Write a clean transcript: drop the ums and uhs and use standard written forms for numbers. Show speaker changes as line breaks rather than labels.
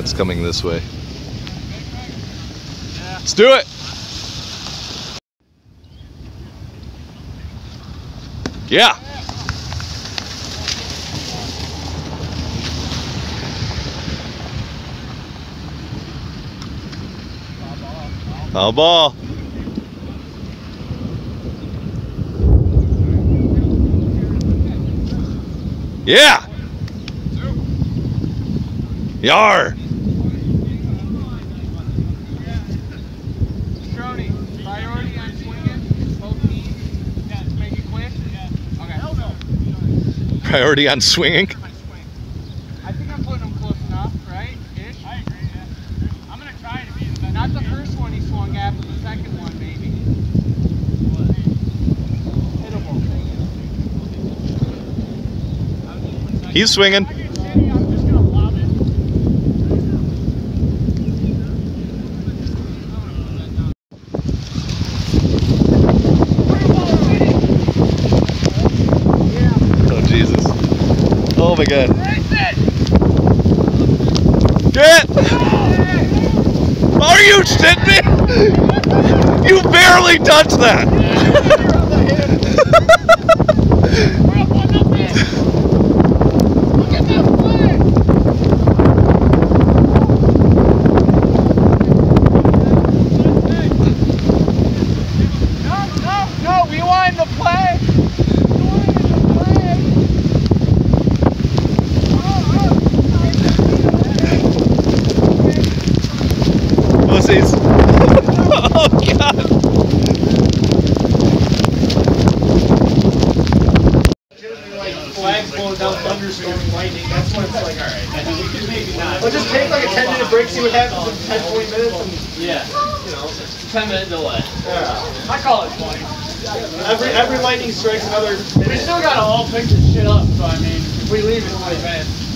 That's coming this way. Let's do it! Yeah! Foul ball. Yeah! Yar!
Priority on swinging, both teams. Yeah, make it quick. Okay.
Priority on swinging?
I think I'm putting him close enough, right? Ish? I agree, yeah. I'm going to try to be the best. Not the first one he swung at, but the second one, maybe. Hittable.
He's swinging.
I'm just going to lob it.
Oh, Jesus. Oh, my God. Get! Are you shitting me? You barely touched that!
No, we want him to play.
Pussies. Oh, God.
Flags blowing down, thunderstorm, lightning, that's when it's like, alright, we could maybe not. Well, just take like a 10-minute break, see what happens in 10-20 minutes, and, yeah, you know, 10-minute delay. Yeah. I call it 20. Every lightning strikes another minute. We still gotta all pick this shit up, so I mean, if we leave in 20 minutes.